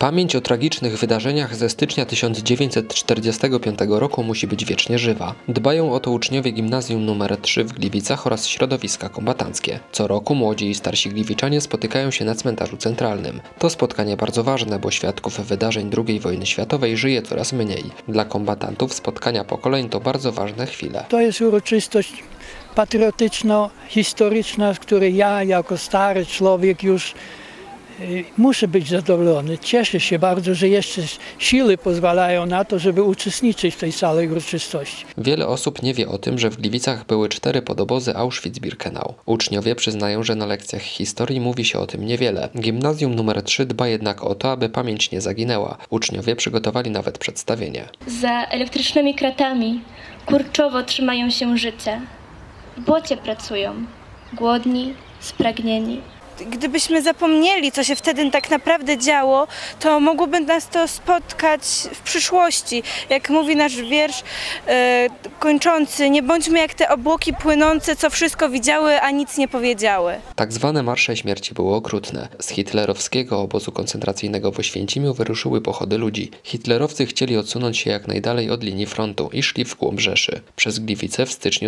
Pamięć o tragicznych wydarzeniach ze stycznia 1945 roku musi być wiecznie żywa. Dbają o to uczniowie gimnazjum nr 3 w Gliwicach oraz środowiska kombatanckie. Co roku młodzi i starsi gliwiczanie spotykają się na cmentarzu centralnym. To spotkanie bardzo ważne, bo świadków wydarzeń II wojny światowej żyje coraz mniej. Dla kombatantów spotkania pokoleń to bardzo ważne chwile. To jest uroczystość patriotyczno-historyczna, z której ja jako stary człowiek już muszę być zadowolony. Cieszę się bardzo, że jeszcze siły pozwalają na to, żeby uczestniczyć w tej całej uroczystości. Wiele osób nie wie o tym, że w Gliwicach były 4 podobozy Auschwitz-Birkenau. Uczniowie przyznają, że na lekcjach historii mówi się o tym niewiele. Gimnazjum nr 3 dba jednak o to, aby pamięć nie zaginęła. Uczniowie przygotowali nawet przedstawienie. Za elektrycznymi kratami kurczowo trzymają się życia. W błocie pracują, głodni, spragnieni. Gdybyśmy zapomnieli, co się wtedy tak naprawdę działo, to mogłoby nas to spotkać w przyszłości. Jak mówi nasz wiersz kończący, nie bądźmy jak te obłoki płynące, co wszystko widziały, a nic nie powiedziały. Tak zwane marsze śmierci były okrutne. Z hitlerowskiego obozu koncentracyjnego w Oświęcimiu wyruszyły pochody ludzi. Hitlerowcy chcieli odsunąć się jak najdalej od linii frontu i szli w głąb Rzeszy. Przez Gliwice w styczniu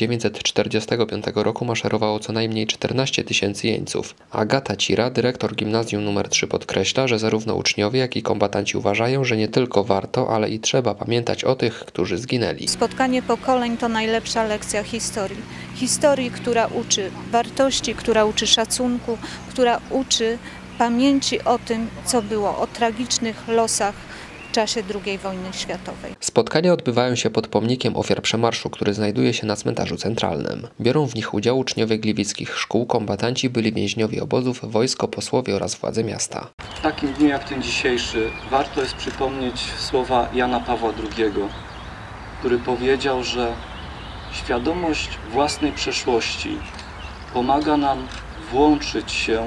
1945 roku maszerowało co najmniej 14 000 jeńców. Agata Cira, dyrektor gimnazjum nr 3 podkreśla, że zarówno uczniowie, jak i kombatanci uważają, że nie tylko warto, ale i trzeba pamiętać o tych, którzy zginęli. Spotkanie pokoleń to najlepsza lekcja historii. Historii, która uczy wartości, która uczy szacunku, która uczy pamięci o tym, co było, o tragicznych losach w czasie II wojny światowej. Spotkania odbywają się pod pomnikiem ofiar przemarszu, który znajduje się na cmentarzu centralnym. Biorą w nich udział uczniowie gliwickich szkół, kombatanci, byli więźniowie obozów, wojsko, posłowie oraz władze miasta. W takim dniu jak ten dzisiejszy warto jest przypomnieć słowa Jana Pawła II, który powiedział, że świadomość własnej przeszłości pomaga nam włączyć się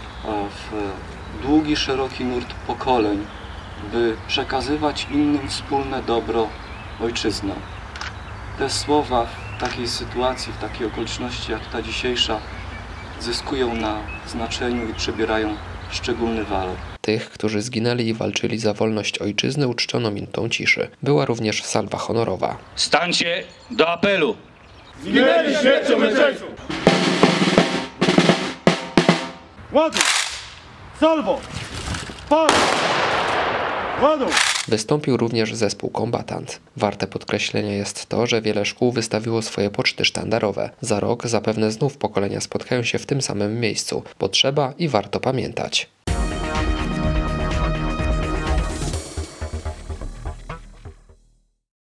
w długi, szeroki nurt pokoleń, by przekazywać innym wspólne dobro ojczyzny. Te słowa w takiej sytuacji, w takiej okoliczności jak ta dzisiejsza zyskują na znaczeniu i przybierają szczególny walor. Tych, którzy zginęli i walczyli za wolność ojczyzny, uczczono minutą ciszy. Była również salwa honorowa. Stańcie do apelu! Zginęli śmiercią męczeńców! Ładuj! Salwo! Pal! Wystąpił również zespół Kombatant. Warte podkreślenia jest to, że wiele szkół wystawiło swoje poczty sztandarowe. Za rok zapewne znów pokolenia spotkają się w tym samym miejscu, bo trzeba i warto pamiętać.